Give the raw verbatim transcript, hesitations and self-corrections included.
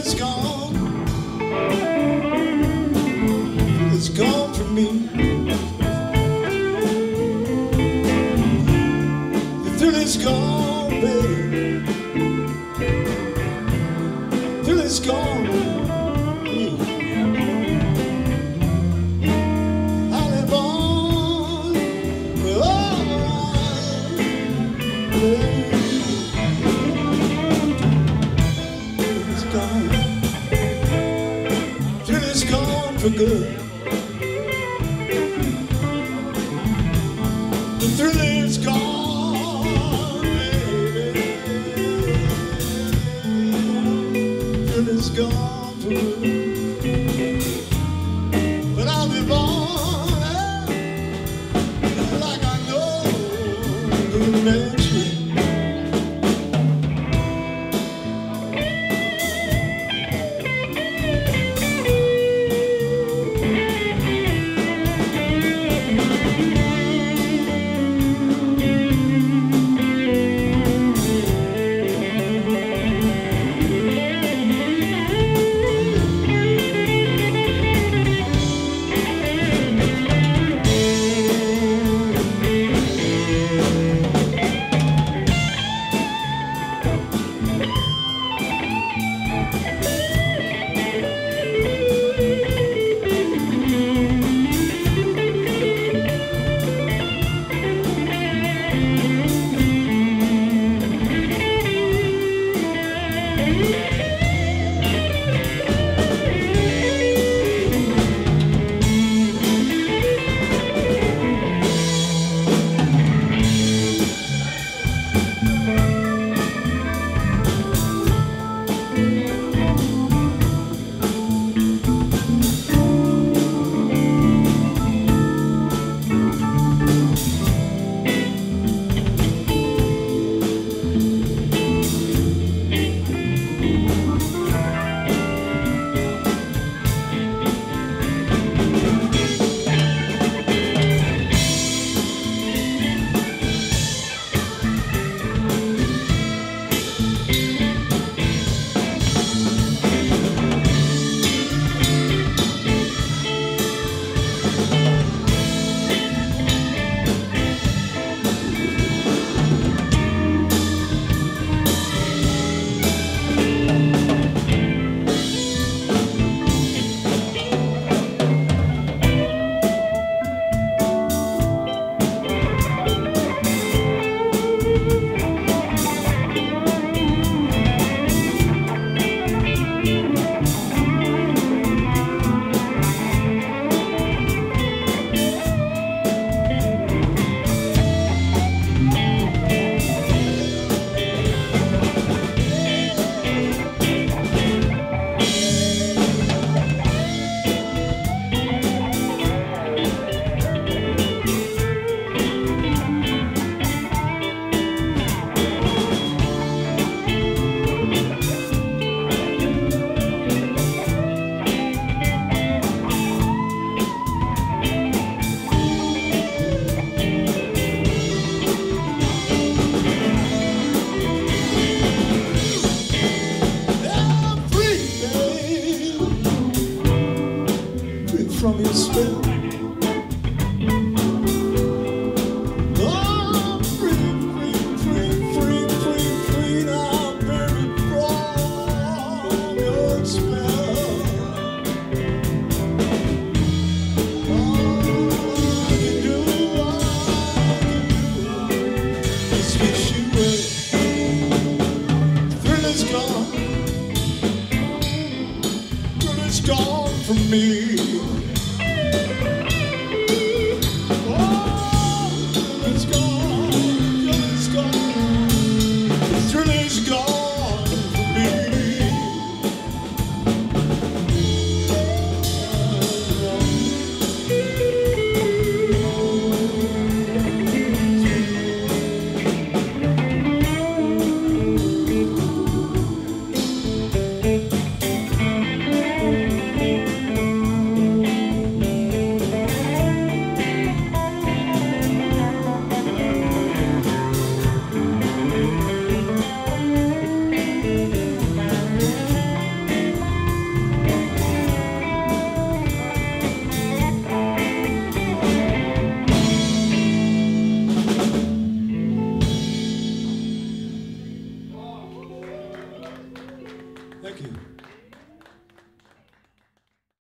is gone. It's gone from me. The thrill is gone, babe. The thrill is gone. I live on. Oh, babe. It's gone. The thrill is gone for good. The thrill is gone, baby. The thrill is gone for good. But I'll live on like I know the next week. From your spell, oh, free, free, free, free, free, free, now, baby, from your spell. All I can do, all I can do is wish you well. The thrill is gone, the thrill is gone from me.